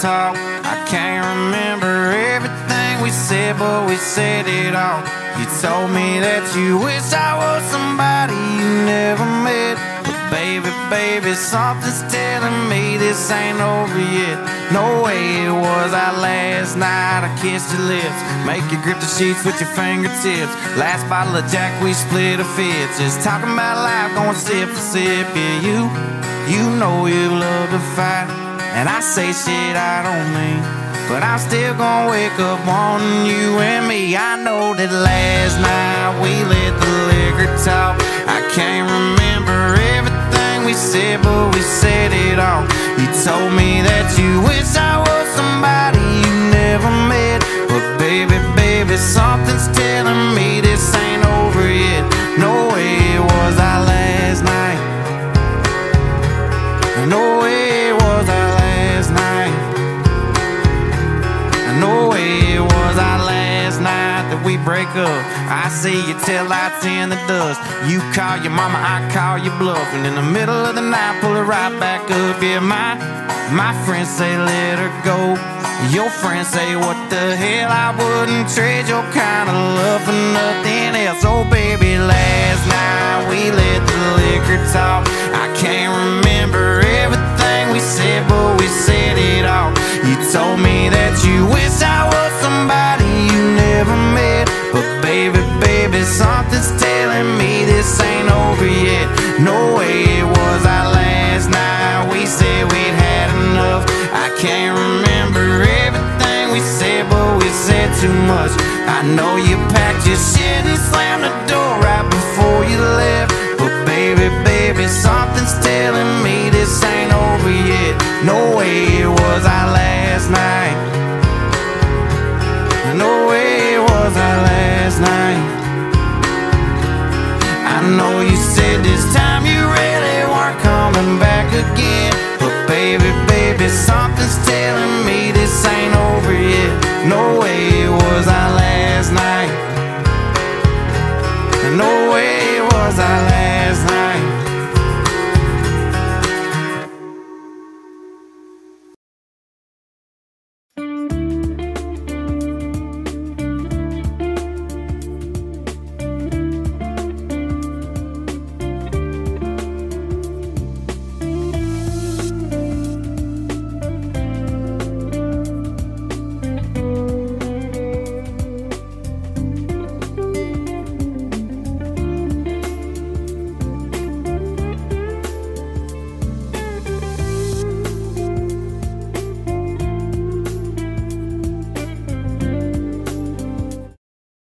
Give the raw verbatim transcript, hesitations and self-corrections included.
talk. I can't remember everything we said, but we said it all. You told me that you wish I was somebody you never met. But baby, baby, something's telling me this ain't over yet. No way it was our last night. I kissed your lips, make you grip the sheets with your fingertips. Last bottle of Jack, we split a fifth. Just talking about life, going sip for sip. Yeah, you, you know you love to fight, and I say shit I don't mean, but I'm still gonna wake up wanting you and me. I know that last night we let the liquor talk. I can't remember everything we said, but we said it all. You told me that you wish I was somebody you never met. But baby, baby, something's telling me this ain't over yet. No way it was our last night. No way it was our last night. No way it was our last night that we break up. I see you till light's in the dust. You call your mama, I call your bluff, and in the middle of the night pull it right back up. Yeah, my, my friends say let her go. Your friends say what the hell, I wouldn't trade your kind of love for nothing else. Oh baby, last night we let the liquor talk. I can't remember everything we said, but we said it all. You told me that you wish I was somebody you never met. But baby, baby, something's telling me this ain't over yet. No way it was our last night. We said we'd had enough. I can't remember everything we said, but we said too much. I know you packed your shit and slammed the door right before you left. But baby, baby, something's telling me this ain't over yet. No way it was our last night.